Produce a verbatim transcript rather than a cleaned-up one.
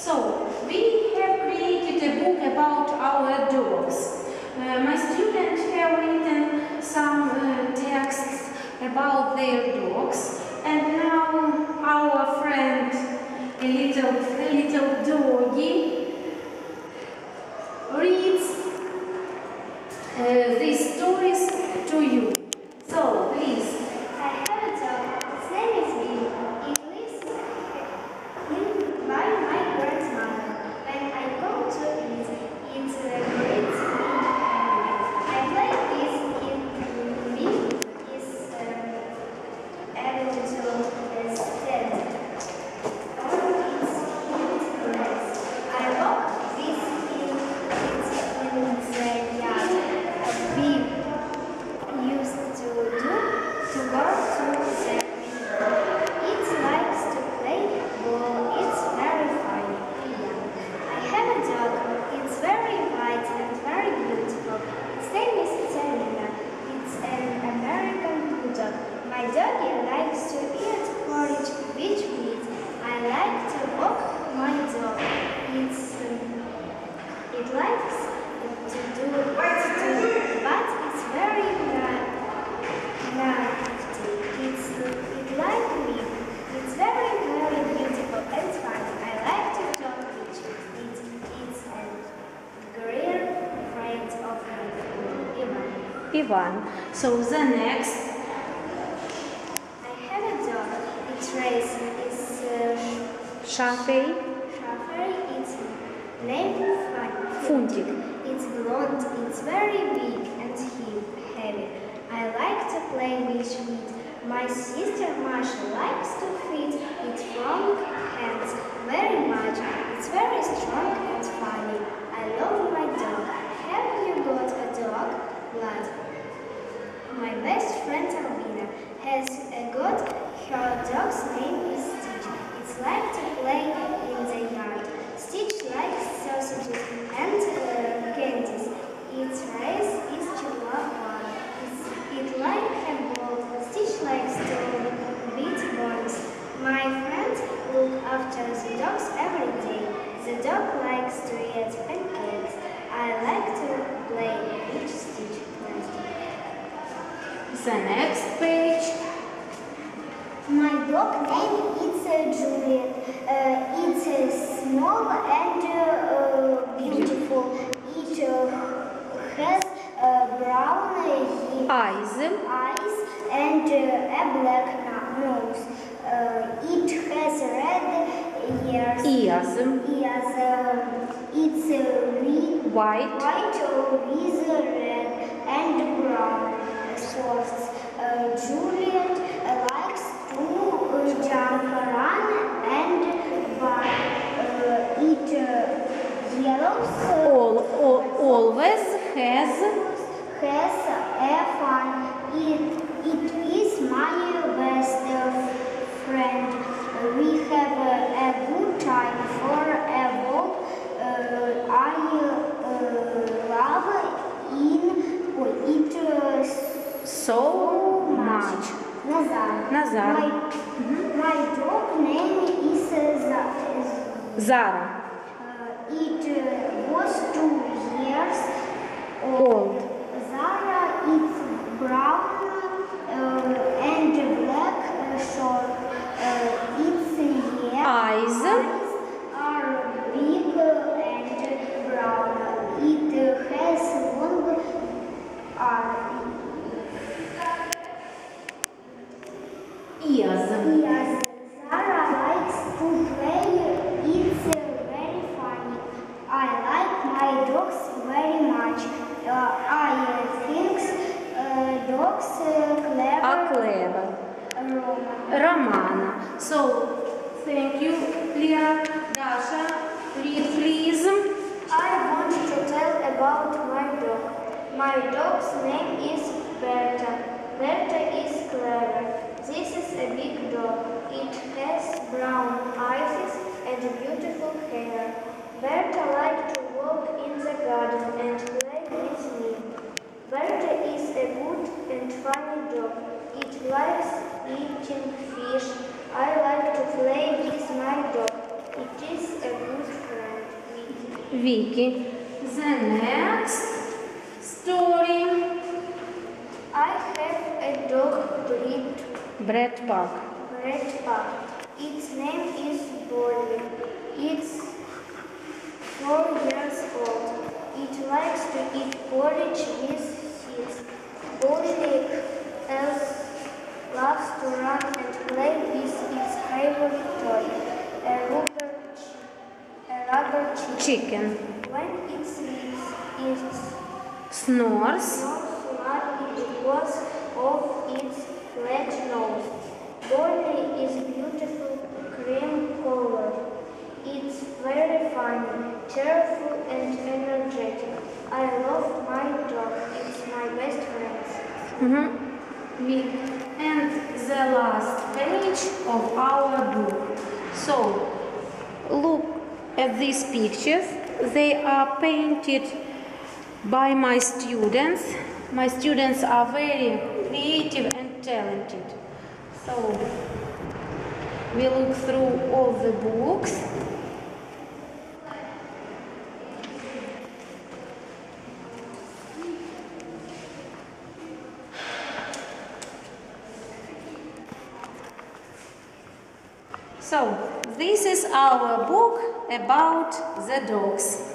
So, we have created a book about our dogs. Uh, my students have written some uh, texts about their dogs, and now our friend, a little, a little doggy, reads uh, these stories to you. So, please. I have a dog. Its name is Bill. It lives in by my grandmother. When I go to it, it's a great big family. I play with it. Bill is um, able to stand on its hind legs. I walk with it in the yard. Bill used to do to go to the window. It likes to play ball. It's very funny. I have a dog. It's very white and very beautiful. Its name is Selena. It's an American bulldog. My doggy likes to eat porridge, which means I like to walk my dog. It's um, it likes to do to do, but it's very nice. It's it like me. It's very, very beautiful and funny. I like to talk with it. It's a great friend of mine, Ivan. Ivan. So the next. I have a dog. Its race is uh, Шафей. Shafari. It's named Фунтик. It's blonde. It's very big and heavy. I like to play with it. My sister Masha likes to feed it from hands very much. It's very strong and funny. I love my dog. Have you got a dog? Vlad. My best friend Albina has a got her dog's name is Stitch. It's like to play in the yard. Stitch likes sausages and uh, candies. Its race is Chihuahua. It likes a ball. Stitch likes to beat balls. My friends look after the dogs every day. The dog likes to eat pancakes. I like to play with Stitch. The next page. My dog name is uh, Juliet. Uh, it's uh, small and uh, beautiful. It uh, has uh, brown hair. Eyes. eyes and uh, a black nose. Uh, it has red ears. Ears. Ears. Uh, it's uh, re- White. white uh, with red and brown spots. Uh, Juliet uh, likes to uh, jump, run, and run. Uh, it uh, yellows. Uh, All, all, always has. has a fun. It, it is my best friend. We have a, a good time for a walk. Uh, I uh, love in it uh, So much. Nazar. Nazar. My, Mhm. my dog name is uh, Zara. uh, It uh, was two years Old. Zara is brown uh, and black uh, short. Uh, its ears Eyes. are big and brown. It has long arms. Ears. Yes, Zara likes to play. It's uh, very funny. I like my dogs very much. Uh, I think uh, dogs uh, clever. A clever. Roman. Romana. So, thank you, Lira. Dasha, read please. I want to tell about my dog. My dog's name is Berta. Berta is clever. This is a big dog. It has brown eyes and beautiful hair. Berta likes to walk in the garden and play with me. Berta is a good and funny dog. It likes eating fish. I like to play with my dog. It is a good Vicky. The next story. I have a dog breed, Brett Pug. Red Pug. Its name is Bolly. It's four years old. It likes to eat porridge with seeds. Bolly else loves to run and play with its favorite toy, a rubber, ch- a rubber chicken. Chicken. When it sleeps, it Snores. snores loudly because of its flat nose. Bolly is beautiful cream color. It's very funny, cheerful and energetic. I love my dog. It's my best friend. Mhm. We- And the last page of our book. So, look at these pictures. They are painted by my students. My students are very creative and talented. So, we look through all the books. So, this is our book about the dogs.